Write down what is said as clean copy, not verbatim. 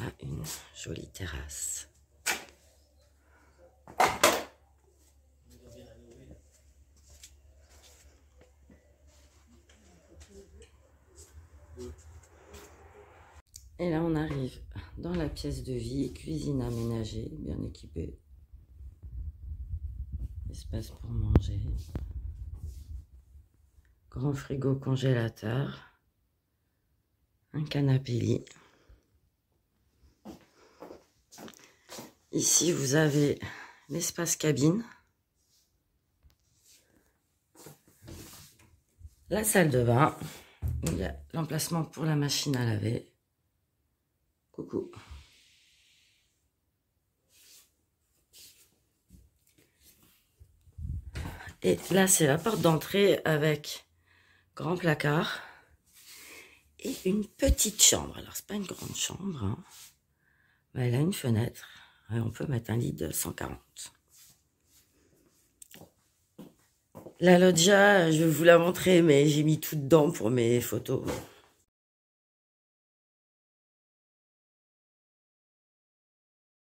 une jolie terrasse. Et là, on arrive dans la pièce de vie, cuisine aménagée, bien équipée. Espace pour manger. Grand frigo congélateur. Un canapé lit. Ici, vous avez l'espace cabine. La salle de bain. Il y a l'emplacement pour la machine à laver. Coucou. Et là, c'est la porte d'entrée avec grand placard et une petite chambre. Alors, c'est pas une grande chambre, hein, mais elle a une fenêtre et on peut mettre un lit de 140. La loggia, je vais vous la montrer, mais j'ai mis tout dedans pour mes photos.